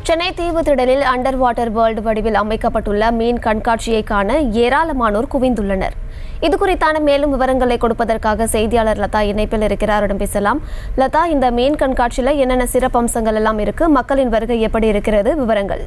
சென்னை தீவுத்திடலில் under water world வடிவில் அமைக்கப்பட்டுள்ள மீன் கண்காட்சியை காண ஏராளமானோர் குவிந்துள்ளனர். இதுகுறித்தான மேலும் விவரங்களை கொடுப்பதற்காக செய்தியாளர் லதா இணைப்பில் இருக்கிறார். பேசலாம். லதா, இந்த மீன் கண்காட்சியில என்னென்ன சிறப்பம்சங்கள் எல்லாம் இருக்கு? மக்களின் வருகை எப்படி இருக்கிறது? விவரங்கள்.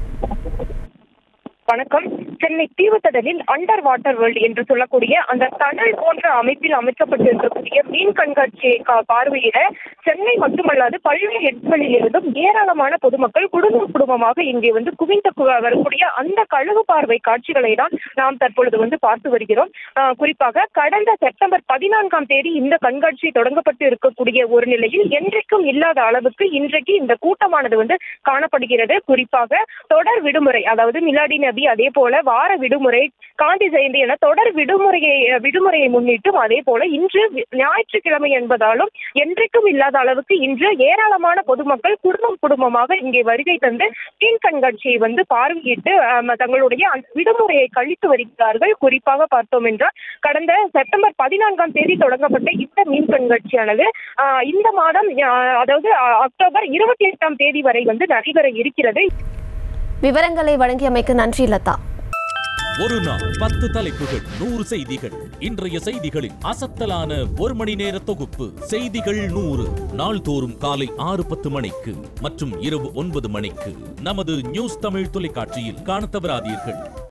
வணக்கம். சென்னை தீவுத்திடலில் அண்டர் வாட்டர் வேர்ல்டு என்று சொல்லக்கூடிய அந்த டனல் போன்ற அமைப்பில் அமைக்கப்பட்டிருக்கக்கூடிய மீன் கண்காட்சியை பார்வையிட சென்னை மட்டுமல்லாது பல்வேறு இடங்களில் இருந்தும் ஏராளமான பொதுமக்கள் குடும்பமாக இங்கே குவிந்து வரக்கூடிய அந்த கழுகு பார்வை காட்சிகளை தான் நாம் தற்பொழுது பார்த்து வருகிறோம். குறிப்பாக கடந்த செப்டம்பர் 14ஆம் தேதி இந்த கண்காட்சி தொடங்கப்பட்டு இருக்கக்கூடிய ஒரு நிலையில் என்றைக்கும் இல்லாத அளவுக்கு இன்றைக்கு இந்த கூட்டமானது காணப்படுகிறது. குறிப்பாக தொடர் விடுமுறை, அதாவது மிலாடி நபி, அதே போல வார விடுமுறை, காந்தி ஜெயந்தி என தொடர் விடுமுறையை முன்னிட்டு, அதே போல இன்று ஞாயிற்றுக்கிழமை என்பதாலும் என்றைக்கும் இல்லாத அளவுக்கு இன்று ஏராளமான பொதுமக்கள் குடும்பமாக இங்கே வருகை தந்து மீன் கண்காட்சியை பார்வையிட்டு தங்களுடைய விடுமுறையை கழித்து வருகிறார்கள். குறிப்பாக பார்த்தோம் என்றால் கடந்த செப்டம்பர் 14ஆம் தேதி தொடங்கப்பட்ட இந்த மீன் கண்காட்சியானது இந்த மாதம், அதாவது அக்டோபர் 28ஆம் தேதி வரை நடைபெற இருக்கிறது. விவரங்களை வழங்கியமைக்கு நன்றி லதா. ஒரு நாள் 10 தலைப்புகள், 100 செய்திகள். இன்றைய செய்திகளின் அசத்தலான ஒரு மணி நேர தொகுப்பு செய்திகள் 100 நாள்தோறும் காலை 6:10 மணிக்கு மற்றும் இரவு 9 மணிக்கு நமது நியூஸ் தமிழ் தொலைக்காட்சியில் காணத் தவறாதீர்கள்.